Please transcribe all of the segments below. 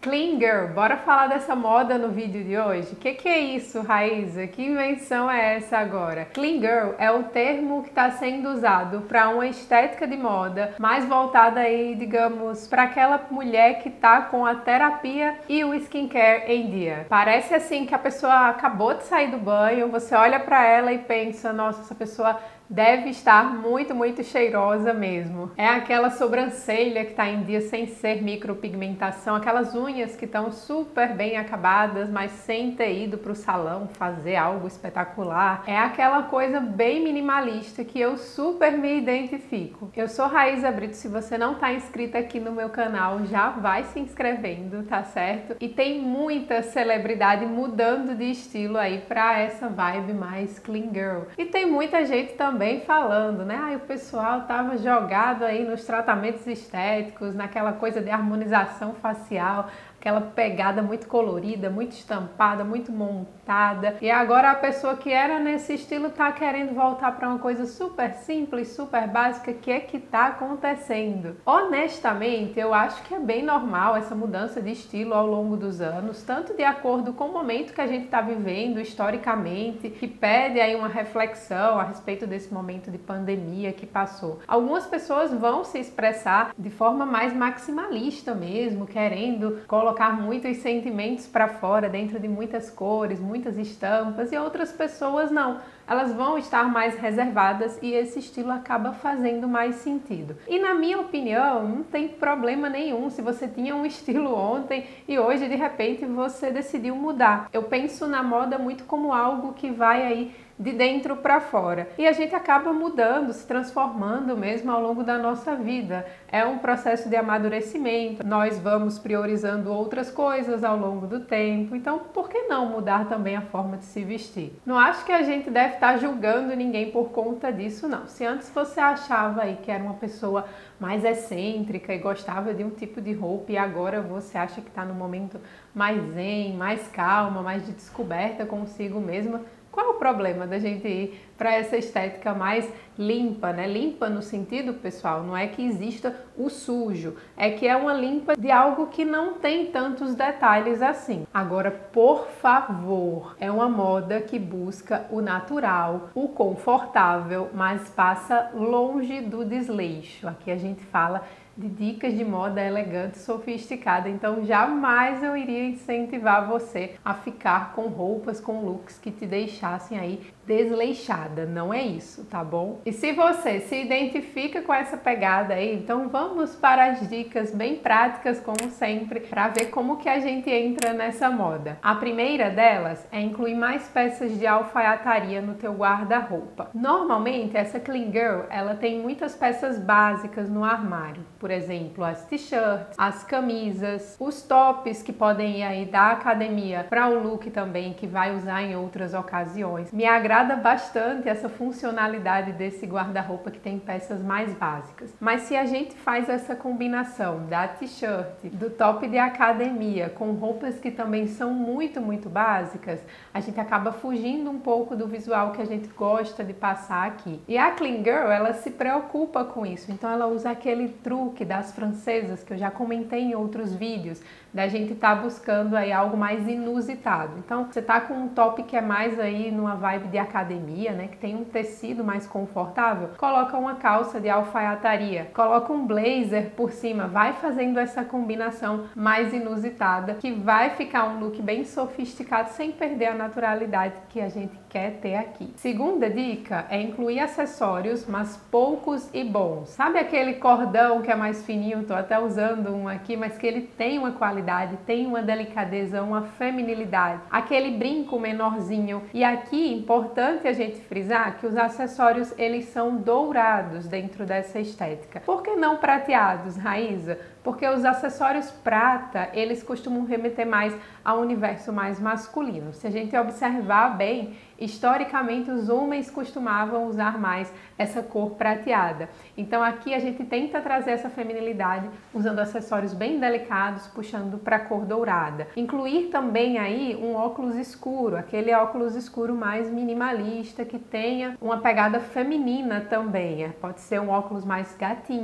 Clean Girl, bora falar dessa moda no vídeo de hoje? O que é isso, Raíza? Que invenção é essa agora? Clean Girl é o termo que está sendo usado para uma estética de moda mais voltada aí, digamos, para aquela mulher que tá com a terapia e o skincare em dia. Parece assim que a pessoa acabou de sair do banho, você olha para ela e pensa, nossa, essa pessoa deve estar muito cheirosa mesmo. É aquela sobrancelha que está em dia sem ser micropigmentação, aquelas unhas que estão super bem acabadas, mas sem ter ido para o salão fazer algo espetacular. É aquela coisa bem minimalista que eu super me identifico. Eu sou Raíza Brito, se você não está inscrita aqui no meu canal, já vai se inscrevendo, tá certo? E tem muita celebridade mudando de estilo aí para essa vibe mais clean girl. E tem muita gente também falando, né? O pessoal tava jogado aí nos tratamentos estéticos, naquela coisa de harmonização facial, aquela pegada muito colorida, muito estampada, muito montada. E agora a pessoa que era nesse estilo tá querendo voltar para uma coisa super simples, super básica. O que é que tá acontecendo? Honestamente, eu acho que é bem normal essa mudança de estilo ao longo dos anos, tanto de acordo com o momento que a gente está vivendo historicamente, que pede aí uma reflexão a respeito desse momento de pandemia que passou. Algumas pessoas vão se expressar de forma mais maximalista mesmo, querendo colocar muitos sentimentos para fora dentro de muitas cores, muitas estampas, e outras pessoas não. Elas vão estar mais reservadas e esse estilo acaba fazendo mais sentido. E na minha opinião, não tem problema nenhum se você tinha um estilo ontem e hoje de repente você decidiu mudar. Eu penso na moda muito como algo que vai aí de dentro para fora. E a gente acaba mudando, se transformando mesmo ao longo da nossa vida. É um processo de amadurecimento. Nós vamos priorizando outras coisas ao longo do tempo. Então, por que não mudar também a forma de se vestir? Não acho que a gente deve estar julgando ninguém por conta disso, não. Se antes você achava aí que era uma pessoa mais excêntrica e gostava de um tipo de roupa e agora você acha que está no momento mais zen, mais calma, mais de descoberta consigo mesma, qual é o problema da gente ir para essa estética mais limpa, né? Limpa no sentido, pessoal, não é que exista o sujo, é que é uma limpa de algo que não tem tantos detalhes assim. Agora, por favor, é uma moda que busca o natural, o confortável, mas passa longe do desleixo. Aqui a gente fala de dicas de moda elegante, sofisticada, então jamais eu iria incentivar você a ficar com roupas, com looks que te deixassem aí desleixada, não é isso, tá bom? E se você se identifica com essa pegada aí, então vamos para as dicas bem práticas, como sempre, para ver como que a gente entra nessa moda. A primeira delas é incluir mais peças de alfaiataria no teu guarda-roupa. Normalmente, essa clean girl, ela tem muitas peças básicas no armário, por exemplo, as t-shirts, as camisas, os tops que podem ir aí da academia para o look também, que vai usar em outras ocasiões. Me agrada bastante essa funcionalidade desse guarda-roupa que tem peças mais básicas. Mas se a gente faz essa combinação da t-shirt, do top de academia, com roupas que também são muito básicas, a gente acaba fugindo um pouco do visual que a gente gosta de passar aqui. E a Clean Girl, ela se preocupa com isso, então ela usa aquele truque das francesas que eu já comentei em outros vídeos, da gente tá buscando aí algo mais inusitado. Então, você tá com um top que é mais aí numa vibe de academia, né, que tem um tecido mais confortável, coloca uma calça de alfaiataria, coloca um blazer por cima, vai fazendo essa combinação mais inusitada, que vai ficar um look bem sofisticado, sem perder a naturalidade que a gente quer ter aqui. Segunda dica é incluir acessórios, mas poucos e bons. Sabe aquele cordão que é mais fininho, tô até usando um aqui, mas que ele tem uma qualidade, tem uma delicadeza, uma feminilidade. Aquele brinco menorzinho. E aqui, importante a gente frisar que os acessórios, eles são dourados dentro dessa estética. Por que não prateados, Raíza? Porque os acessórios prata, eles costumam remeter mais ao universo mais masculino. Se a gente observar bem, historicamente os homens costumavam usar mais essa cor prateada. Então aqui a gente tenta trazer essa feminilidade usando acessórios bem delicados, puxando para a cor dourada. Incluir também aí um óculos escuro, aquele óculos escuro mais minimalista, que tenha uma pegada feminina também. Pode ser um óculos mais gatinho,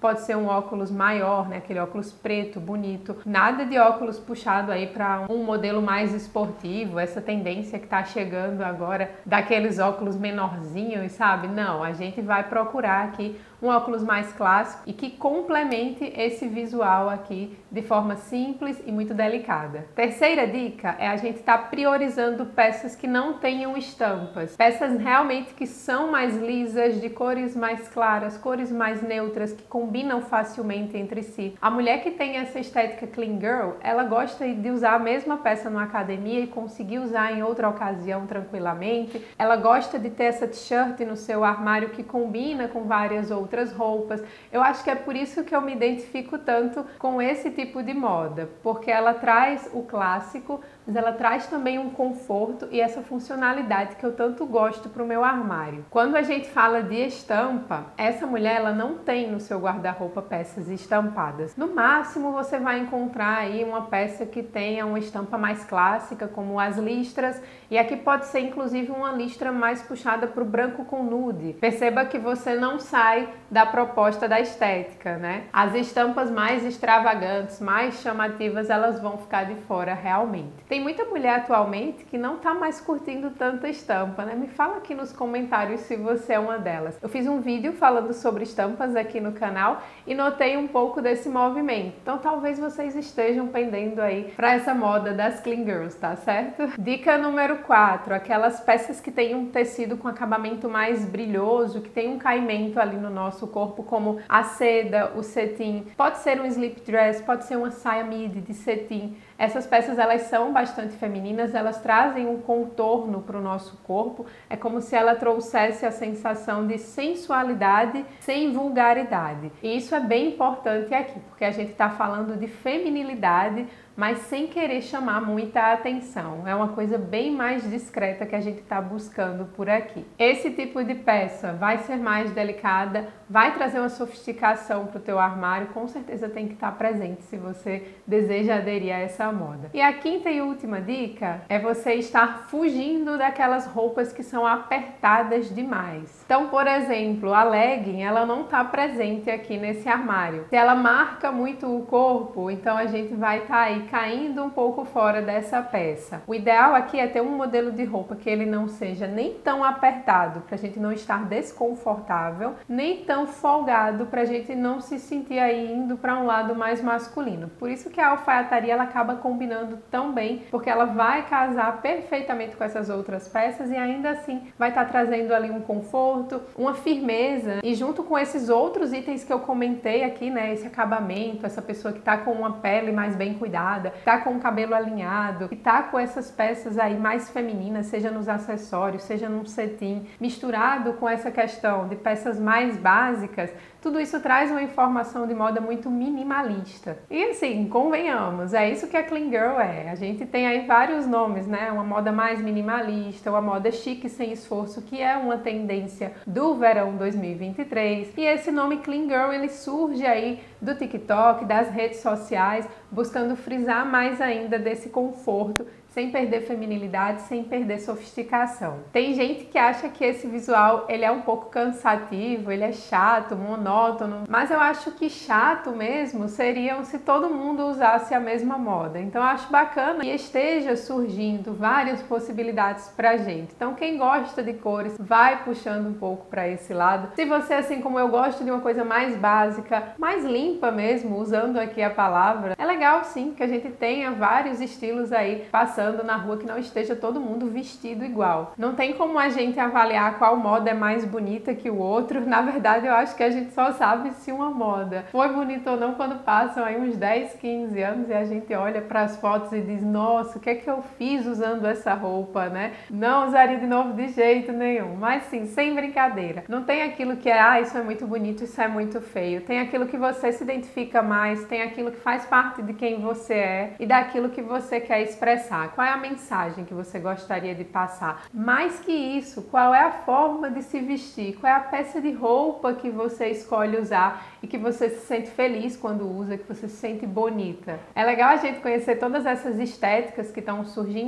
pode ser um óculos maior, né? Aquele óculos preto, bonito. Nada de óculos puxado aí para um modelo mais esportivo, essa tendência que tá chegando agora daqueles óculos menorzinhos, sabe? Não, a gente vai procurar aqui um óculos mais clássico e que complemente esse visual aqui de forma simples e muito delicada. Terceira dica é a gente estar priorizando peças que não tenham estampas, peças realmente que são mais lisas, de cores mais claras, cores mais neutras, que combinam facilmente entre si. A mulher que tem essa estética clean girl, ela gosta de usar a mesma peça na academia e conseguir usar em outra ocasião tranquilamente. Ela gosta de ter essa t-shirt no seu armário que combina com várias outras roupas. Eu acho que é por isso que eu me identifico tanto com esse tipo de moda, porque ela traz o clássico, mas ela traz também um conforto e essa funcionalidade que eu tanto gosto para o meu armário. Quando a gente fala de estampa, essa mulher ela não tem no seu guarda-roupa peças estampadas. No máximo você vai encontrar aí uma peça que tenha uma estampa mais clássica, como as listras, e aqui pode ser inclusive uma listra mais puxada para o branco com nude. Perceba que você não sai da proposta da estética, né? As estampas mais extravagantes, mais chamativas, elas vão ficar de fora realmente. Tem muita mulher atualmente que não tá mais curtindo tanta estampa, né? Me fala aqui nos comentários se você é uma delas. Eu fiz um vídeo falando sobre estampas aqui no canal e notei um pouco desse movimento. Então talvez vocês estejam pendendo aí para essa moda das clean girls, tá certo? Dica número 4, aquelas peças que têm um tecido com acabamento mais brilhoso, que tem um caimento ali no nosso corpo, como a seda, o cetim. Pode ser um slip dress, pode ser uma saia midi de cetim. Essas peças elas são bastante femininas, elas trazem um contorno para o nosso corpo, é como se ela trouxesse a sensação de sensualidade sem vulgaridade. E isso é bem importante aqui, porque a gente está falando de feminilidade, mas sem querer chamar muita atenção. É uma coisa bem mais discreta que a gente está buscando por aqui. Esse tipo de peça vai ser mais delicada, vai trazer uma sofisticação para o teu armário, com certeza tem que estar presente se você deseja aderir a essa moda. E a quinta e última dica é você estar fugindo daquelas roupas que são apertadas demais. Então, por exemplo, a legging, ela não está presente aqui nesse armário. Se ela marca muito o corpo, então a gente vai estar aí caindo um pouco fora dessa peça. O ideal aqui é ter um modelo de roupa que ele não seja nem tão apertado para a gente não estar desconfortável, nem tão folgado para a gente não se sentir aí indo para um lado mais masculino. Por isso que a alfaiataria ela acaba combinando tão bem, porque ela vai casar perfeitamente com essas outras peças e ainda assim vai estar trazendo ali um conforto, uma firmeza, e junto com esses outros itens que eu comentei aqui, né, esse acabamento, essa pessoa que está com uma pele mais bem cuidada, tá com o cabelo alinhado, que tá com essas peças aí mais femininas, seja nos acessórios, seja num cetim, misturado com essa questão de peças mais básicas, tudo isso traz uma informação de moda muito minimalista. E assim, convenhamos, é isso que a clean girl é. A gente tem aí vários nomes, né? Uma moda mais minimalista, uma moda chique sem esforço, que é uma tendência do verão 2023. E esse nome clean girl, ele surge aí do TikTok, das redes sociais, buscando frisar mais ainda desse conforto, sem perder feminilidade, sem perder sofisticação. Tem gente que acha que esse visual ele é um pouco cansativo, ele é chato, monótono, mas eu acho que chato mesmo seria se todo mundo usasse a mesma moda. Então eu acho bacana que esteja surgindo várias possibilidades pra gente. Então quem gosta de cores vai puxando um pouco para esse lado. Se você, assim como eu, gosta de uma coisa mais básica, mais limpa mesmo, usando aqui a palavra, é legal sim que a gente tenha vários estilos aí passando na rua, que não esteja todo mundo vestido igual. Não tem como a gente avaliar qual moda é mais bonita que o outro. Na verdade, eu acho que a gente só sabe se uma moda foi bonita ou não quando passam aí uns 10, 15 anos e a gente olha para as fotos e diz, nossa, o que é que eu fiz usando essa roupa, né? Não usaria de novo de jeito nenhum. Mas sim, sem brincadeira. Não tem aquilo que é, isso é muito bonito, isso é muito feio. Tem aquilo que você se identifica mais, tem aquilo que faz parte de quem você é e daquilo que você quer expressar. Qual é a mensagem que você gostaria de passar? Mais que isso, qual é a forma de se vestir? Qual é a peça de roupa que você escolhe usar e que você se sente feliz quando usa, que você se sente bonita? É legal a gente conhecer todas essas estéticas que estão surgindo,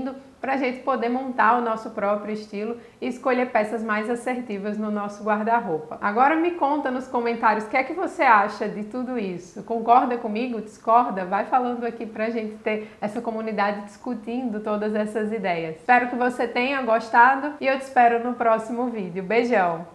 para a gente poder montar o nosso próprio estilo e escolher peças mais assertivas no nosso guarda-roupa. Agora me conta nos comentários o que é que você acha de tudo isso. Concorda comigo? Discorda? Vai falando aqui pra gente ter essa comunidade discutindo todas essas ideias. Espero que você tenha gostado e eu te espero no próximo vídeo. Beijão!